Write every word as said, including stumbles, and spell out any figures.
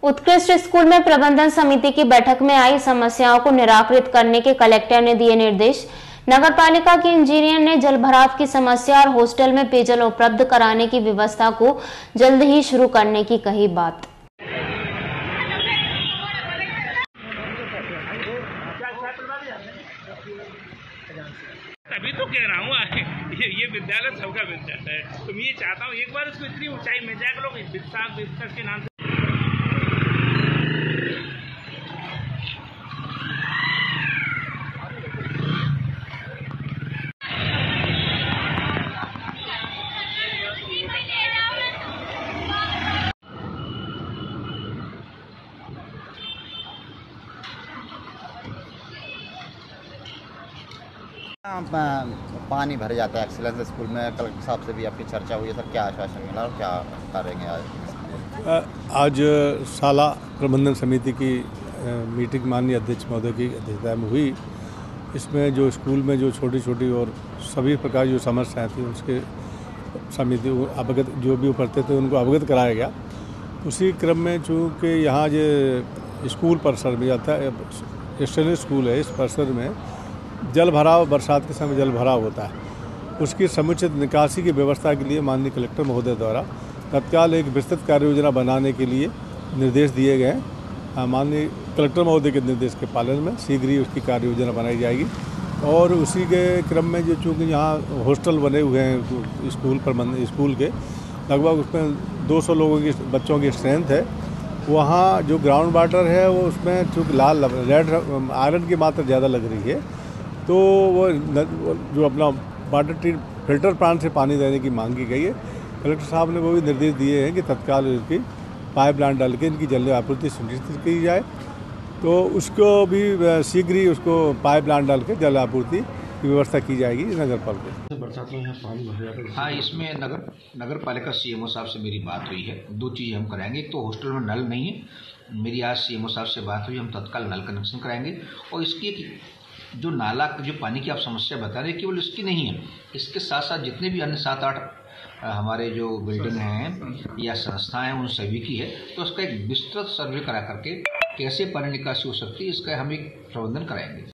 उत्कृष्ट स्कूल में प्रबंधन समिति की बैठक में आई समस्याओं को निराकृत करने के कलेक्टर ने दिए निर्देश। नगरपालिका के इंजीनियर ने जलभराव की समस्या और हॉस्टल में पेयजल उपलब्ध कराने की व्यवस्था को जल्द ही शुरू करने की कही बात। तभी तो कह रहा हूँ ये, ये विद्यालय सबका विद्यालय है। तो मैं ये चाहता हूँ एक बार इसको इतनी ऊंचाई में जाकर लोग विस्तार विस्तार के नाम से पानी भर जाता है एक्सीलेंस स्कूल में। कलेक्टर साहब से भी आपकी चर्चा हुई है सर, क्या आश्वासन मिला और क्या करेंगे आज? आज साला प्रबंधन समिति की मीटिंग माननीय अध्यक्ष महोदय की अध्यक्षता में हुई। इसमें जो स्कूल में जो छोटी छोटी और सभी प्रकार जो समस्याएं थी उसके समिति अवगत जो भी उपरते थे उनको अवगत कराया गया। उसी क्रम में चूँकि यहाँ जो स्कूल परिसर में जाता है स्टेशनरी स्कूल है, इस परिसर में जल भराव बरसात के समय जल भराव होता है। उसकी समुचित निकासी की व्यवस्था के लिए माननीय कलेक्टर महोदय द्वारा तत्काल एक विस्तृत कार्य योजना बनाने के लिए निर्देश दिए गए हैं। माननीय कलेक्टर महोदय के निर्देश के पालन में शीघ्र ही उसकी कार्य योजना बनाई जाएगी। और उसी के क्रम में जो चूँकि यहाँ हॉस्टल बने हुए हैं स्कूल पर स्कूल के लगभग उसमें दो सौ लोगों की बच्चों की स्ट्रेंथ है। वहाँ जो ग्राउंड वाटर है वो उसमें चूँकि लाल रेड आयरन की मात्रा ज़्यादा लग रही है, तो वो जो अपना वाटर ट्रीट फिल्टर प्लांट से पानी देने की मांग की गई है। कलेक्टर साहब ने वो भी निर्देश दिए हैं कि तत्काल इसकी पाइप लाइन डाल के इनकी जल आपूर्ति सुनिश्चित की जाए। तो उसको भी शीघ्र ही उसको पाइप लाइन डाल के जल आपूर्ति की व्यवस्था की जाएगी नगर पालिका। बरसात में यहाँ पानी भर जाता है। हाँ, इसमें नगर नगर पालिका सीएमओ साहब से मेरी बात हुई है। दो चीज़ हम कराएंगे। एक तो हॉस्टल में नल नहीं है, मेरी आज सीएमओ साहब से बात हुई, हम तत्काल नल कनेक्शन कराएंगे। और इसकी जो नाला जो पानी की आप समस्या बता रहे हैं केवल इसकी नहीं है, इसके साथ साथ जितने भी अन्य सात आठ हमारे जो बिल्डिंग हैं या संस्थाएं हैं उन सभी की है। तो उसका एक विस्तृत सर्वे करा करके कैसे पानी निकासी हो सकती है इसका हम एक प्रबंधन कराएंगे।